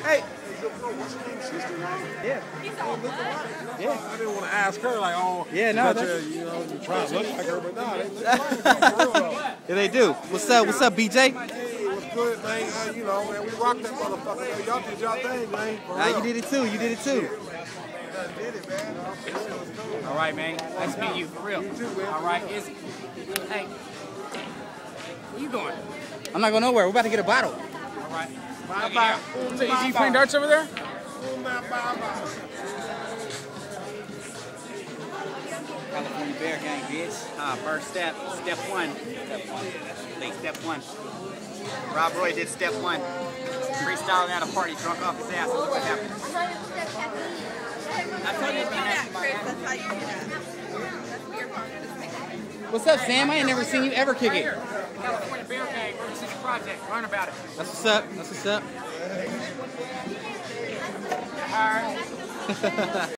Hey. What's her name? Sister now? Yeah. Yeah. I didn't want to ask her like, oh, yeah, no, that's you know, you try to look like her, but no, they look like her. Yeah, they do. What's up? What's up, BJ? Hey, what's good, man? You know, man, we rocked that motherfucker. Man. Y'all did y'all thing, man. You did it too. You did it too. Did it, man. All right, man. Nice to meet you, for real. You too, man. All right, Izzy. Hey, where you going? I'm not going nowhere. We're about to get a bottle. All right. Bye. So, is you playing darts over there? California Bear Gang, bitch. First step. Step one. Step one. Rob Roy did step one. Freestyling at a party, drunk off his ass. Look what happened. That's how you do that, Chris. That's how you do that. That's what your partner is. What's up, Sam? I ain't never seen you ever kick it. California Bear Gang, River City Project. Learn about it. That's what's up. That's what's up. All right.